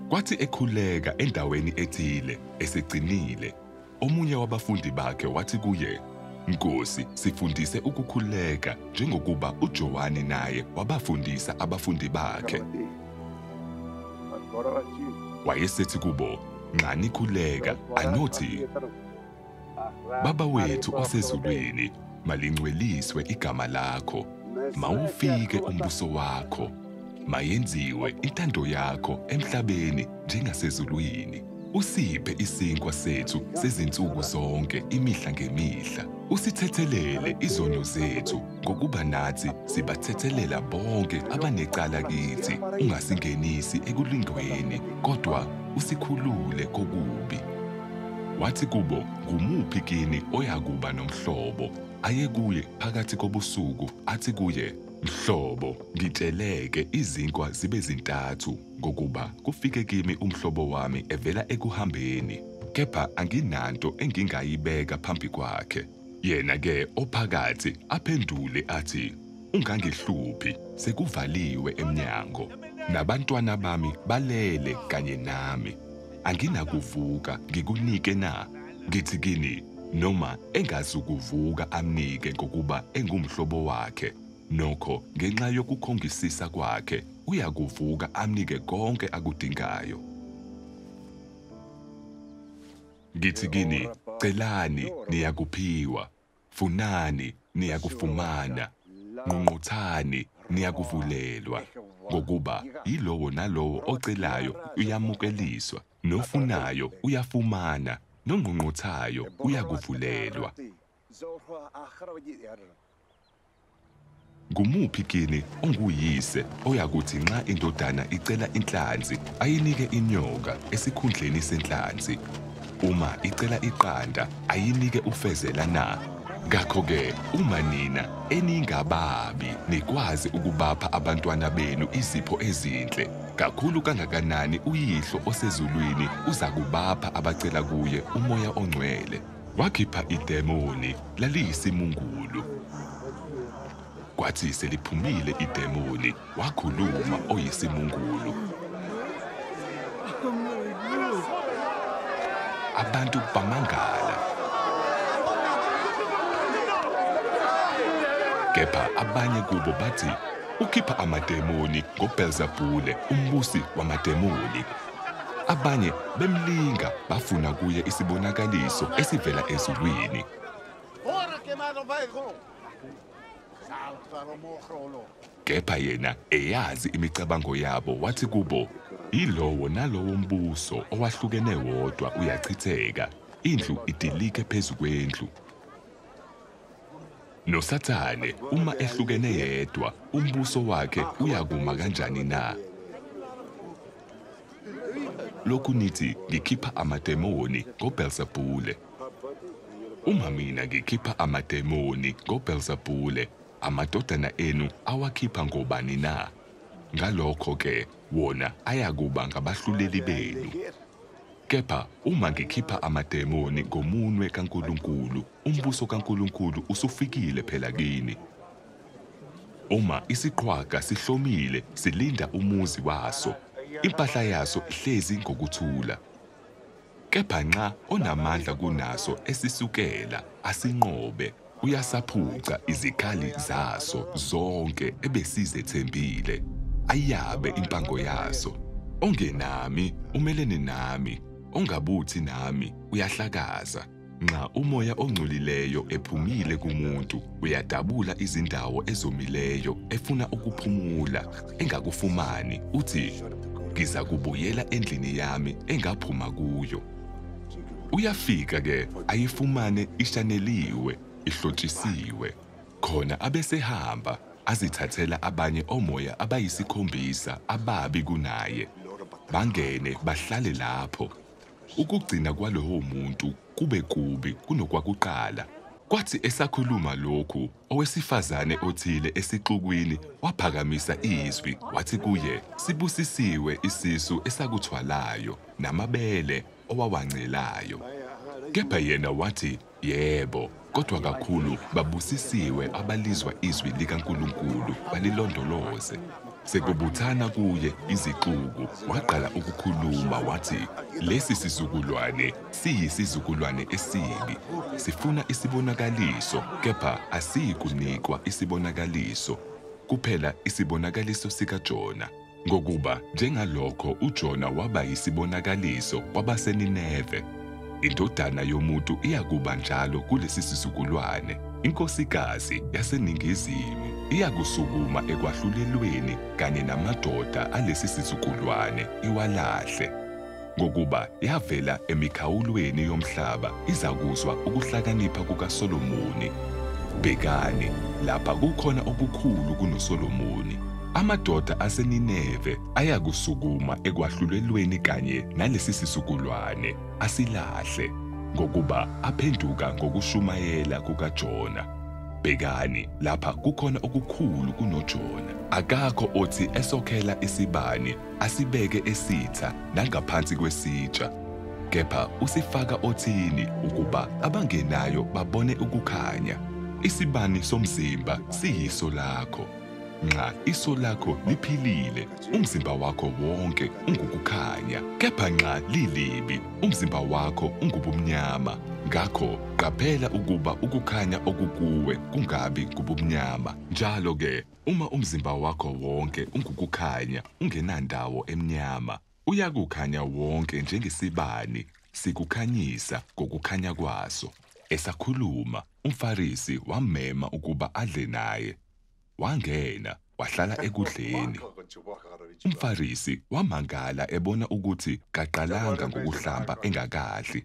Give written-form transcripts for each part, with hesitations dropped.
Kwathi ekhuleka endaweni ethile esecinile, omunye wabafundi bakhe wathi kuye, "Nkosi, sifundise ukukhuleka njengokuba uJohane naye wabafundisa abafundi bakhe." Wayesethi kubo, "Nxa nikhuleka, anothi, Baba wethu osezulwini, malingcweliswe igama lakho, mawufike umbuso wakho, mayenziwe intando yakho emhlabeni njengasezulwini. Usiphe isinkwa sethu sezinsuku zonke imihla ngemihla. Usithethelele izono zethu ngokuba nathi sibathethelela bonke abanecala kithi. Ungasingenisi ekulingweni, kodwa usikhulule kokubi." Wathi kubo, "Ngumuphi kini oyakuba nomhlobo, aye kuye phakathi kobusuku athi kuye, 'Mhlobo, ngitsheleke izinkwa zibe zintathu, ngokuba kufike kimi umhlobo wami evela ekuhambeni, kepha anginanto engingayibeka phambi kwakhe.' Yena-ke ophakathi aphendule athi, 'Ungangihluphi, sekuvaliwe emnyango, nabantwana bami balele kanye nami. Anginakuvuka ngikunike na? Ngithi kini, noma engazukuvuka amnike ngokuba engumhlobo wakhe, nokho ngenxa yokukhongisisa kwakhe uyakuvuka amnike konke akudingayo. Ngithi kini, celani niyakuphiwa, funani niyakufumana, nqunquthani niyakuvulelwa, ngokuba yilowo nalowo ocelayo uyamukeliswa, nofunayo uyafumana, nonqunquthayo uyakuvulelwa. Ngumuphi kini onguyise oyakuthi nxa indodana icela inhlanzi ayinike inyoka esikhundleni senhlanzi? Uma icela iqanda ayinike ufezela na? Ngakho-ke uma nina eningababi nikwazi ukubapha abantwana benu izipho ezinhle, kakhulu kangakanani uYihlo osezulwini uza kubapha abacela kuye uMoya oNgcwele." Wakhipha idemoni laliyisimungulu. Kwathi seliphumile idemoni, wakhuluma oyisimungulu. Abantu bamangala. Kepha abanye kubo bathi, "Ukhipha amademoni ngoBelzebule, umbusi wamademoni." Abanye bemlinga bafuna kuye isibonakaliso esivela ezulwini. Kepha yena eyazi imicabango yabo wathi kubo, "Yilowo nalowo mbuso owahlukene wodwa uyachitheka, indlu idilike phezu kwendlu. NoSathane uma ehlukene yedwa, umbuso wakhe uyakuma kanjani na? Lokhu nithi ngikhipha amademoni ngoBelzebule. Uma mina ngikhipha amademoni ngoBelzebule, amadodana enu awakhipha ngobani na? Ngalokho-ke wona ayakuba ngabahluleli benu. Kepha uma ngikhipha amademoni ngomunwe kaNkulunkulu, umbuso kaNkulunkulu usufikile phela kini. Uma isiqhwaga sihlomile silinda umuzi waso, impahla yaso ihlezi ngokuthula. Kepha nxa onamandla kunaso esisukela asinqobe, uyasaphuca izikhali zaso zonke ebesizethembile, ayabe impango yaso. Ongenami umelene nami, ongabuthi nami uyahlakaza. Nxa umoya ongcolileyo ephumile kumuntu, uyadabula izindawo ezomileyo efuna ukuphumula, engakufumani, uthi, "Ngiza kubuyela endlini yami engaphuma kuyo." Uyafika-ke ayifumane ishaneliwe, ihlotshisiwe, khona abesehamba azithathela abanye omoya abayisikhombisa ababi kunaye, bangene bahlale lapho. Ukugcina kwalowo muntu kube kubi kunokwakuqala. Kwathi esakhuluma lokhu, owesifazane othile esixukwini waphakamisa izwi, wathi kuye, "Sibusisiwe isisu esakuthwalayo, namabele owawancelayo." Kepha yena wathi, "Yebo, kodwa kakhulu babusisiwe abalizwa izwi likaNkulunkulu balilondoloze." Sekubuthana kuye izixuku waqala ukukhuluma wathi lesi sizukulwane siyisizukulwane esibi. Sifuna isibonakaliso, kepha asikunikwa isibonakaliso. Kuphela isibonakaliso sikaJona. Ngokuba njengalokho uJona waba yisibonakaliso kwabaseNineve. Indodana yomuntu iyakuba njalo kulesi sizukulwane. Inkosikazi yaseNingizimu iyakusukuma ekwahlulelweni kanye namadoda alesi sizukulwane iwalahle. Ngokuba yavela emikhawulweni yomhlaba izakuzwa ukuhlakanipha kukaSolomoni. Bhekani, lapha kukhona okukhulu kunoSolomoni. Amadoda aseNineve ayakusukuma ekwahlulelweni kanye nalesi sizukulwane asilahle. Ngokuba aphenduka ngokushumayela kukaJona. Bhekani, lapha kukhona okukhulu kunoJona. Akakho othi esokhela isibani asibeke esitha nangaphansi kwesitsha. Kepha usifaka othini ukuba abangenayo babone ukukhanya. Isibani somzimba siyiso lakho. Nxa iso lakho liphilile, umzimba wakho wonke ungukukhanya. Kepha nxa lilibi, umzimba wakho ungubumnyama. Ngakho qaphela ukuba ukukhanya okukuwe kungabi kubumnyama. Njalo-ke, uma umzimba wakho wonke ungukukhanya ungenandawo emnyama, uyakukhanya wonke njengesibani sikukhanyisa ngokukhanya kwaso. Esakhuluma, umFarisi wamema ukuba adle naye. Wangena, wahlala ekudleni. UmFarisi wamangala ebona ukuthi kaqalanga ngokuhlamba engakadli.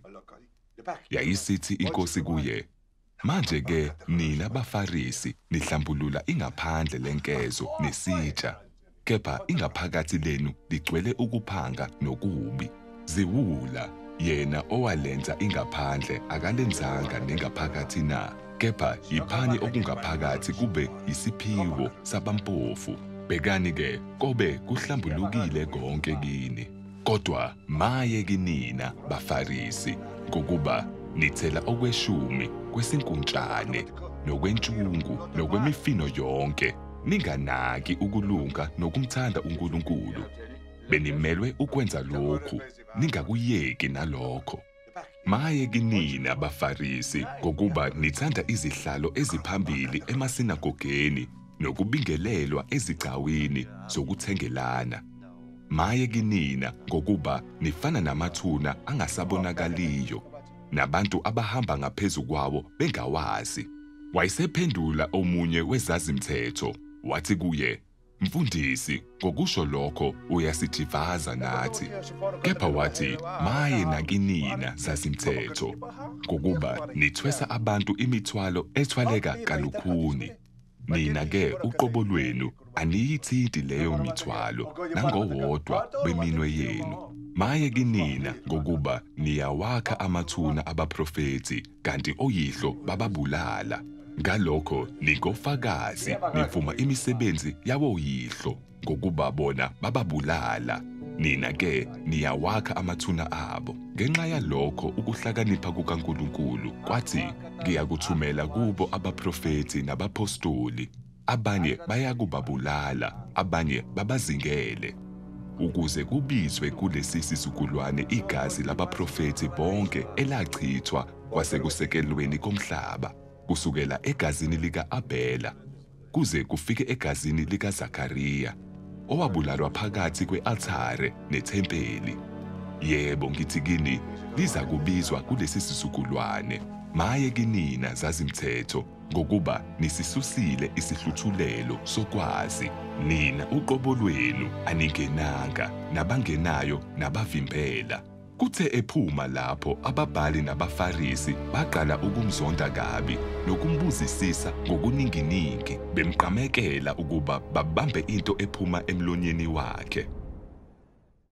Yayisithi inkosi kuye, manje-ke nina baFarisi nihlambulula ingaphandle lenkezo nesitsha, kepha ingaphakathi lenu ligcwele ukuphanga nokubi. Ziwula, yena owalenza ingaphandle akalenzanga nengaphakathi na. Kepha yiphani okungaphakathi kube yisiphiwo sabampofu. Bhekani-ke, kobe kuhlambulukile konke kini. Kodwa maye kinina baFarisi, ngokuba nithela okweshumi kwesinkuntshane nokwentshungu nokwemifino yonke, ninganaki ukulunga nokumthanda uNkulunkulu. Benimelwe ukwenza lokhu, ningakuyeki nalokho. Maye kinina baFarisi, ngokuba nithanda izihlalo eziphambili emasinagogeni nokubingelelwa ezigcawini zokuthengelana. Maye kinina, ngokuba nifana namathuna angasabonakaliyo, nabantu abahamba ngaphezu kwawo bengawazi. Wayesephendula omunye wezazimthetho, wathi kuye, Mfundisi, ngokusho lokho uyasithivaza nathi. Kepha wathi, maye nakinina zazimthetho, ngokuba nithwesa abantu imithwalo ethwaleka kalukhuni. Nina-ke uqobo lwenu aniyithinti leyo mithwalo nangowodwa beminwe yenu. Maye kinina, ngokuba niyawakha amathuna abaprofethi kanti oyihlo bababulala. Ngalokho ningofakazi nivuma imisebenzi yawoyihlo, ngokuba bona bababulala. Nina-ke niyawakha amathuna abo. Ngenxa yalokho ukuhlakanipha kukaNkulunkulu kwathi, ngiyakuthumela kubo abaprofethi nabapostoli. Abanye bayakubabulala, abanye babazingele. Ukuze kubizwe kulesi sizukulwane igazi labaprofethi bonke elachithwa kwasekusekelweni komhlaba. Kusukela egazini lika-Abhela, kuze kufike egazini likaZakhariya, owabulalwa phakathi kwe-althare nethempeli. Yebo, ngithi kini, liza kubizwa kulesi sizukulwane. Maye kinina zazimthetho, ngokuba nisisusile isihluthulelo sokwazi. Nina uqobo lwenu aningenanga, nabangenayo nabavimbela. Kuthe ephuma lapho ababhali nabaFarisi baqala ukumzonda kabi nokumbuzisisa ngokuninginingi, bemqamekela ukuba babambe into ephuma emlonyeni wakhe.